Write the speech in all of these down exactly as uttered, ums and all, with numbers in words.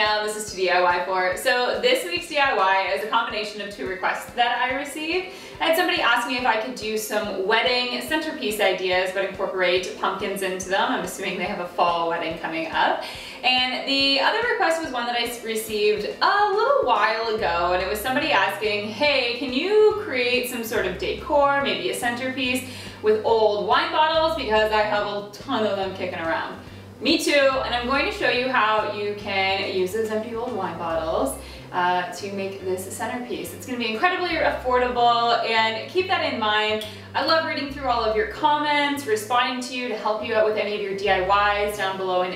Danielle, this is toDIYfor. So this week's D I Y is a combination of two requests that I received. I had somebody ask me if I could do some wedding centerpiece ideas but incorporate pumpkins into them. I'm assuming they have a fall wedding coming up. And the other request was one that I received a little while ago, and it was somebody asking, hey, can you create some sort of decor, maybe a centerpiece with old wine bottles, because I have a ton of them kicking around. Me too, and I'm going to show you how you can use those empty old wine bottles uh, to make this centerpiece. It's going to be incredibly affordable, and keep that in mind. I love reading through all of your comments, responding to you to help you out with any of your D I Ys down below in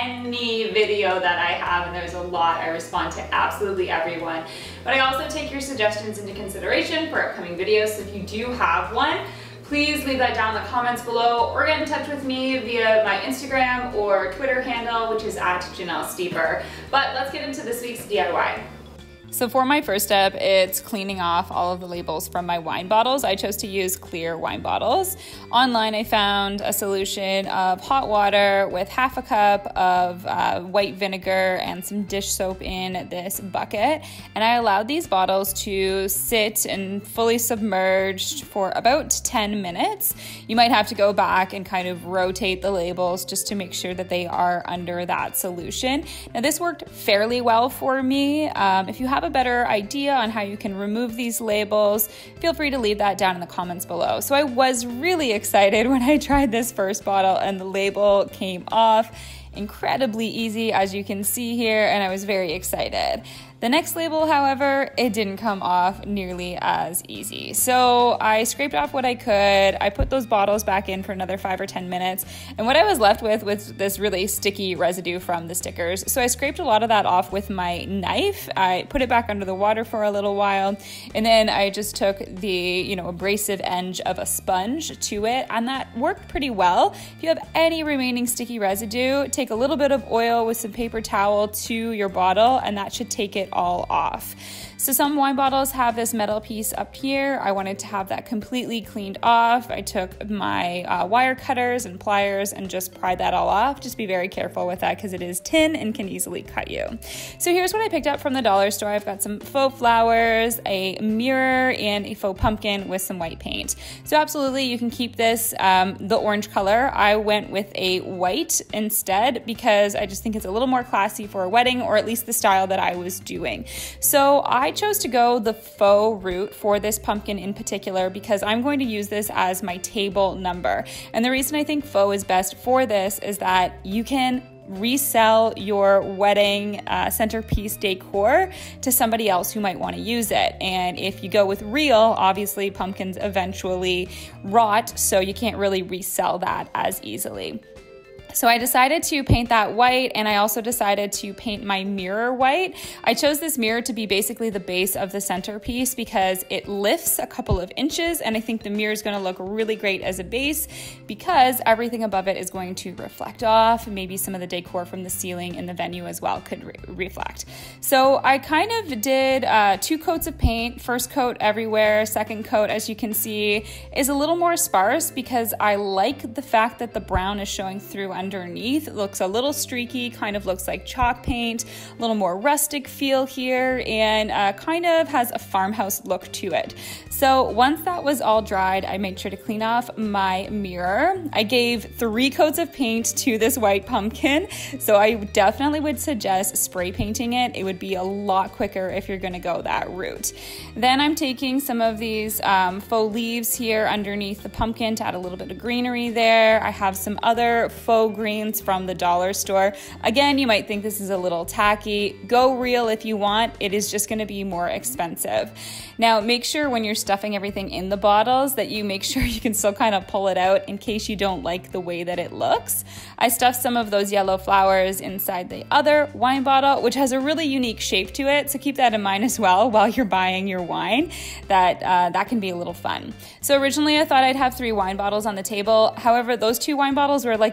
any video that I have, and there's a lot. I respond to absolutely everyone. But I also take your suggestions into consideration for upcoming videos, so if you do have one, please leave that down in the comments below, or get in touch with me via my Instagram or Twitter handle, which is at Janelle Steeper. But let's get into this week's D I Y. So for my first step, it's cleaning off all of the labels from my wine bottles. I chose to use clear wine bottles. Online, I found a solution of hot water with half a cup of uh, white vinegar and some dish soap in this bucket. And I allowed these bottles to sit and fully submerged for about ten minutes. You might have to go back and kind of rotate the labels just to make sure that they are under that solution. Now this worked fairly well for me. Um, if you have a better idea on how you can remove these labels, feel free to leave that down in the comments below. So I was really excited when I tried this first bottle and the label came off. Incredibly easy, as you can see here, and I was very excited. The next label, however, it didn't come off nearly as easy. So I scraped off what I could. I put those bottles back in for another five or ten minutes. And what I was left with was this really sticky residue from the stickers. So I scraped a lot of that off with my knife. I put it back under the water for a little while. And then I just took the, you know, abrasive edge of a sponge to it. And that worked pretty well. If you have any remaining sticky residue, take a little bit of oil with some paper towel to your bottle, and that should take it all off. So some wine bottles have this metal piece up here. I wanted to have that completely cleaned off. I took my uh, wire cutters and pliers and just pried that all off. Just be very careful with that because it is tin and can easily cut you. So here's what I picked up from the dollar store. I've got some faux flowers, a mirror, and a faux pumpkin with some white paint. So absolutely you can keep this um, the orange color. I went with a white instead because I just think it's a little more classy for a wedding, or at least the style that I was doing. So I I chose to go the faux route for this pumpkin in particular because I'm going to use this as my table number. And the reason I think faux is best for this is that you can resell your wedding uh, centerpiece decor to somebody else who might want to use it. And if you go with real, obviously pumpkins eventually rot, so you can't really resell that as easily. So I decided to paint that white, and I also decided to paint my mirror white. I chose this mirror to be basically the base of the centerpiece because it lifts a couple of inches, and I think the mirror is going to look really great as a base because everything above it is going to reflect off. Maybe some of the decor from the ceiling in the venue as well could re reflect. So I kind of did uh, two coats of paint, first coat everywhere, second coat, as you can see, is a little more sparse because I like the fact that the brown is showing through underneath. It looks a little streaky, kind of looks like chalk paint, a little more rustic feel here, and uh, kind of has a farmhouse look to it. So once that was all dried, I made sure to clean off my mirror. I gave three coats of paint to this white pumpkin, so I definitely would suggest spray painting it. It would be a lot quicker if you're gonna go that route. Then I'm taking some of these um, faux leaves here underneath the pumpkin to add a little bit of greenery there. I have some other faux greens from the dollar store. Again, you might think this is a little tacky. Go real if you want. It is just going to be more expensive. Now, make sure when you're stuffing everything in the bottles that you make sure you can still kind of pull it out in case you don't like the way that it looks. I stuffed some of those yellow flowers inside the other wine bottle, which has a really unique shape to it, so keep that in mind as well while you're buying your wine. That, uh, that can be a little fun. So originally I thought I'd have three wine bottles on the table. However, those two wine bottles were like the same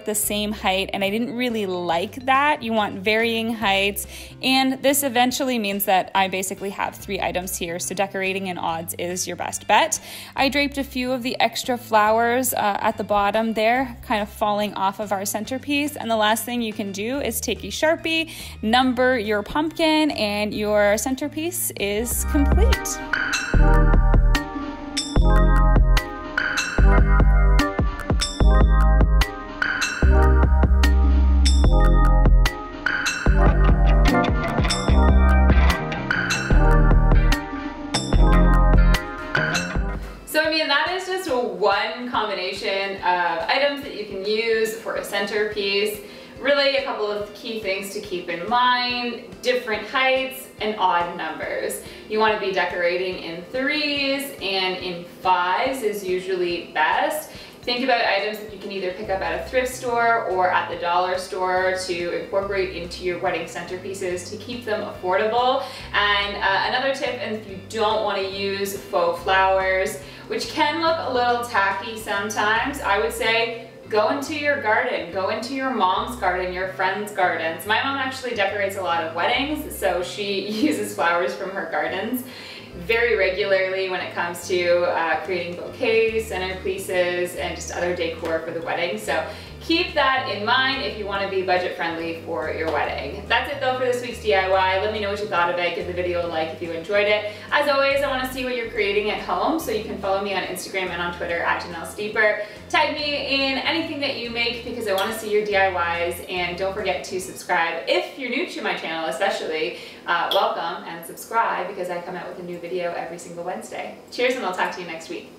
same height, and I didn't really like that. You want varying heights, and this eventually means that I basically have three items here, so decorating in odds is your best bet. I draped a few of the extra flowers uh, at the bottom there, kind of falling off of our centerpiece, and the last thing you can do is take a Sharpie, number your pumpkin, and your centerpiece is complete. So I mean, that is just one combination of items that you can use for a centerpiece. Really a couple of key things to keep in mind: different heights and odd numbers. You want to be decorating in threes, and in fives is usually best. Think about items that you can either pick up at a thrift store or at the dollar store to incorporate into your wedding centerpieces to keep them affordable. And uh, another tip, and if you don't want to use faux flowers, which can look a little tacky sometimes, I would say go into your garden, go into your mom's garden, your friend's gardens. My mom actually decorates a lot of weddings, so she uses flowers from her gardens very regularly when it comes to uh, creating bouquets, centerpieces, and just other decor for the wedding. So keep that in mind if you want to be budget friendly for your wedding. That's it though for this week's D I Y. Let me know what you thought of it. Give the video a like if you enjoyed it. As always, I want to see what you're creating at home, so you can follow me on Instagram and on Twitter at Janelle Steeper. Tag me in anything that you make because I want to see your D I Ys, and don't forget to subscribe. If you're new to my channel especially, uh, welcome and subscribe because I come out with a new video every single Wednesday. Cheers, and I'll talk to you next week.